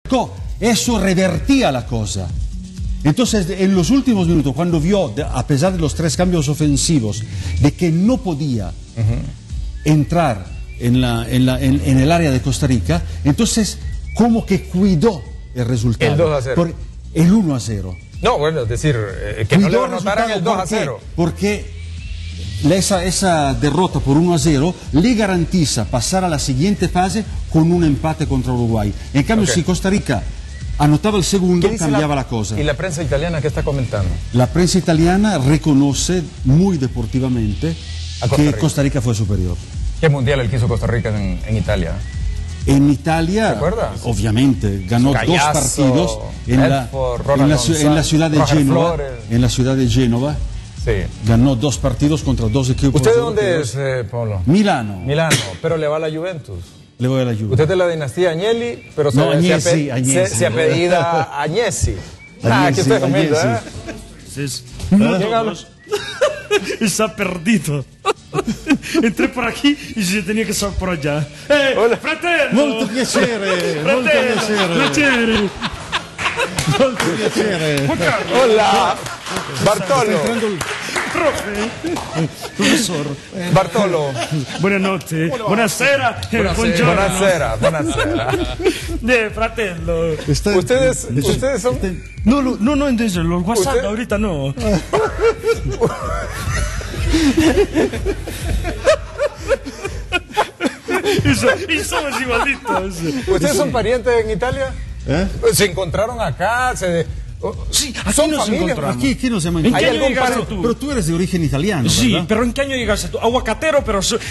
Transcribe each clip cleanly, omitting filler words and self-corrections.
eso revertía la cosa. Entonces, en los últimos minutos, cuando vio, a pesar de los 3 cambios ofensivos, de que no podía entrar en el área de Costa Rica, entonces como que cuidó el resultado. El 2-0. El 1-0. No, bueno, es decir, que no le anotaran el 2-0. Porque esa derrota por 1-0 le garantiza pasar a la siguiente fase con un empate contra Uruguay. En cambio, si Costa Rica anotaba el segundo, cambiaba la cosa. ¿Y la prensa italiana qué está comentando? La prensa italiana reconoce muy deportivamente que Costa Rica fue superior. ¿Qué mundial él quiso Costa Rica en Italia? En Italia, obviamente, ganó Gallazo, 2 partidos en la ciudad de Génova. En la ciudad de Génova. Sí. Ganó 2 partidos contra 2 equipos. ¿Usted de dónde es, Pablo? Milano. Milano, pero le va a la Juventus. Le voy a la Juventus. Usted es de la dinastía Agnelli, pero no, Agnesi, se apellida Agnesi. Aquí estoy comiendo, ¿eh? Está perdido. Entré por aquí y se tenía que salir por allá. Hola. Fratello! Molto piacere! Molto piacere! Molto piacere! Hola! Bartolo! Professor Bartolo! Buonanotte! Buonasera! Buongiorno! Buonasera! Fratello! ¿Ustedes son...? No, entonces, los WhatsApp ahorita no. Y somos igualitos. ¿Ustedes son parientes en Italia? ¿Se encontraron acá? Sí, aquí son nos familia. encontramos. Aquí nos hemos ¿En qué encontrado. año llegaste tú? Pero tú eres de origen italiano, Sí, ¿verdad? pero ¿en qué año llegaste tú? Aguacatero, pero sí.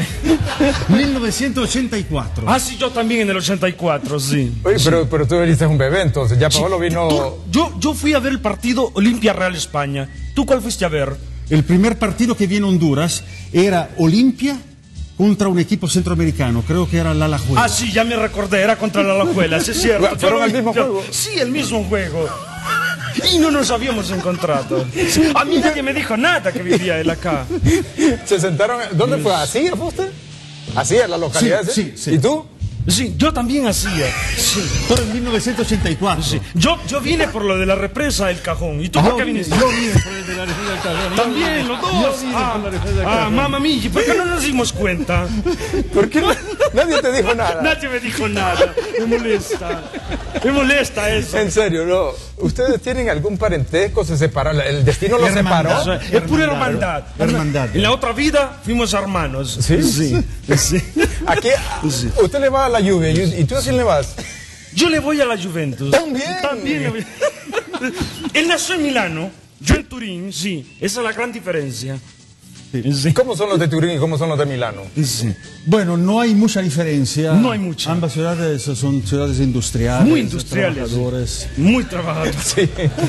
1984. Ah, sí, yo también en el 84, sí. Oye, pero tú eres un bebé, entonces ya Pablo vino... Yo fui a ver el partido Olimpia Real España. ¿Tú cuál fuiste a ver? El primer partido que vi en Honduras era Olimpia contra un equipo centroamericano, creo que era el Alajuela. Ah, sí, ya me recordé, era contra el Alajuela, sí es cierto. ¿Fueron al mismo juego? Sí, el mismo juego. Y no nos habíamos encontrado. A mí nadie me dijo nada que vivía él acá. ¿Se sentaron? ¿Dónde fue? ¿Así fue usted? ¿Así en la localidad? Sí. ¿Y tú? Sí, yo también hacía. Sí. Todo en 1984. Sí. Yo vine por lo de la represa del Cajón. ¿Y tú por qué viniste? Yo vine por el de la represa del Cajón. También, los dos. Mamá mía, ¿por qué no nos dimos cuenta? ¿Por qué nadie te dijo nada? Nadie me dijo nada. Me molesta eso. En serio, no. ¿Ustedes tienen algún parentesco? ¿Se separaron? ¿El destino los separó? Es pura hermandad. Hermandad. En la otra vida fuimos hermanos. ¿Sí? Sí. Aquí, usted le va a la Juve. ¿Y tú a quién le vas? Yo le voy a la Juventus. También. Él nació en Milano, yo en Turín, sí. Esa es la gran diferencia. ¿Cómo son los de Turín y cómo son los de Milano? Sí. Bueno, no hay mucha diferencia. No hay mucha. Ambas ciudades son ciudades industriales. Muy industriales. Trabajadores. Muy trabajadores. Sí.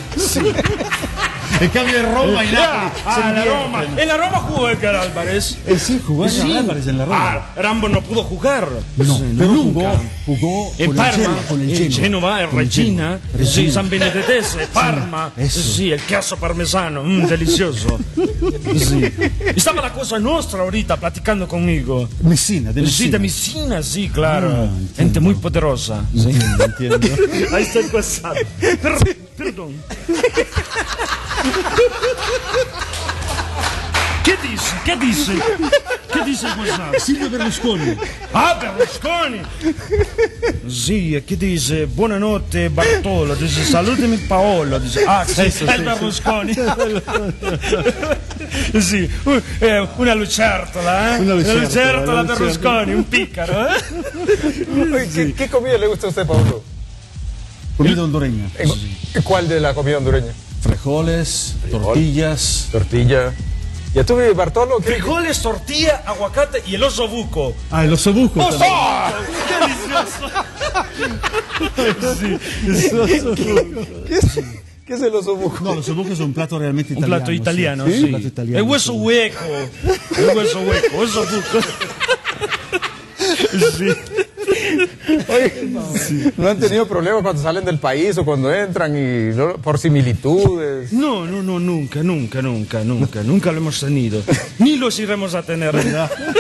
En cambio en Roma y Nápoles. la Roma. En la Roma jugó Edgar Álvarez. Sí, jugó Edgar Álvarez en la Roma. Rambo no pudo jugar. No, pero nunca. Jugó En con Parma, el Genova, en Regina, sí, San Benedettese, Parma, eso. sí, el queso parmesano, delicioso. Sí. Estaba la cosa nuestra ahorita platicando conmigo. Messina, de Messina. Sí, de Messina, sí, claro. Gente muy poderosa. Sí. Entiendo. Ahí está el WhatsApp. Perdón. ¿Qué dice el WhatsApp? Silvio Berlusconi. Ah, Berlusconi. Sì, che dice buonanotte Bartolo, dice salutami Paolo, dice sì, è Berlusconi. Sì, una lucertola, Una lucertola, Berlusconi, un piccaro, ¿Qué comida le gusta a usted, Pablo? Comida hondureña. ¿Cuál de la comida hondureña? Frijoles, tortillas. Tortilla. ¿Y tú, Bartolo? Frijoles, tortilla, aguacate y el oso buco. Ah, el osobuco. ¡Oso! ¡Delicioso! ¿Qué es el osobuco? No, el osobuco es un plato realmente Un italiano. plato italiano, sí. sí. Un plato italiano, El hueso hueco. Oso buco. Sí. Oye, ¿no han tenido problemas cuando salen del país o cuando entran y por similitudes? No, nunca lo hemos tenido. Ni los iremos a tener.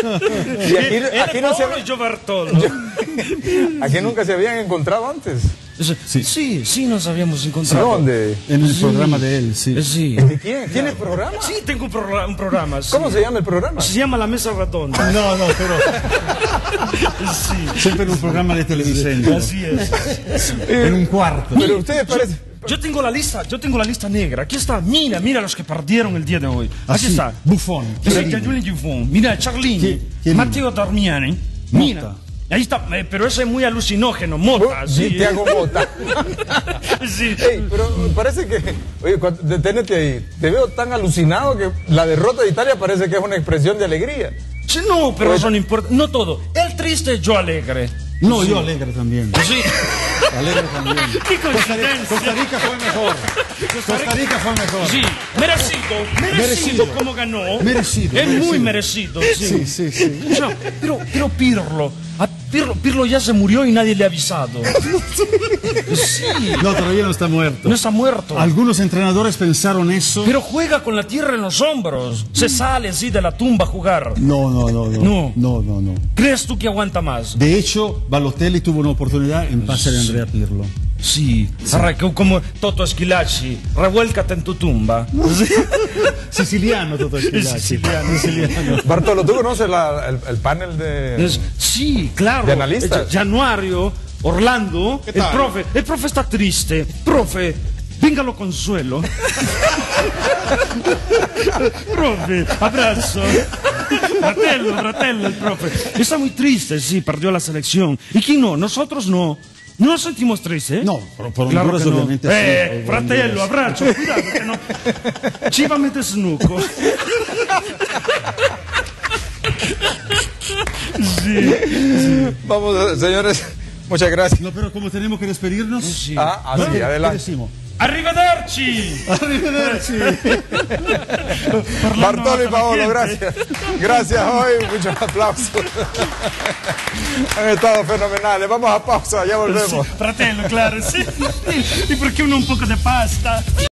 Y aquí no se yo Bartolo. Aquí nunca se habían encontrado antes. Sí, nos habíamos encontrado. ¿Dónde? En el programa de él, sí. Sí. ¿De quién? ¿Tiene programa? Sí, tengo un programa. Sí. ¿Cómo se llama el programa? Se llama La Mesa Redonda. No, pero Sí. siempre en un programa de televisión. Así es. En un cuarto. Pero ustedes parecen... Yo tengo la lista negra. Aquí está. Mira los que perdieron el día de hoy. Aquí está. Buffon. Gianluigi Buffon. Mira, Charlini. ¿Quién? Matteo Darmiani. Mira. Ahí está, pero ese es muy alucinógeno, Mota. Sí, te hago Mota. Sí. Ey, pero parece que... Oye, deténete ahí. Te veo tan alucinado que la derrota de Italia parece que es una expresión de alegría. Sí, no, pero eso no importa. No todo. Él triste, yo alegre. No, yo alegre también. Sí. Alegre también. ¡Qué coincidencia! Costa Rica fue mejor. Costa Rica fue mejor. Sí, merecido como ganó. Merecido, Es muy merecido. merecido, sí. Sí. No, pero Pirlo ya se murió y nadie le ha avisado. Sí. No, todavía no está muerto. No está muerto. Algunos entrenadores pensaron eso. Pero juega con la tierra en los hombros. Se sale así de la tumba a jugar. No. ¿Crees tú que aguanta más? De hecho, Balotelli tuvo una oportunidad en pase de Andrea Pirlo. Sí. Como Toto Schillaci. Revuélcate en tu tumba. Siciliano todo Siciliano. Bartolo, ¿tú conoces el panel de...? Sí, claro. ¿De analistas? Januario, Orlando, el profe está triste. Profe, venga lo consuelo. Profe, abrazo. Fratello, el profe. Está muy triste, sí, perdió la selección. ¿Y quién no? Nosotros no. ¿No nos sentimos tristes? No, por claro Honduras que no. obviamente sí. Fratello, abbraccio, cuidado que no. Cívame snuco. Sí. Vamos, señores, muchas gracias. No, pero como tenemos que despedirnos. Sí. Así, ¿qué adelante. decimos? Arrivederci. Bartolo y Paolo, gracias. Gracias hoy, muchos aplausos. Han estado fenomenales. Vamos a pausa, ya volvemos. Fratello, claro, sí. ¿Y por qué uno un poco de pasta?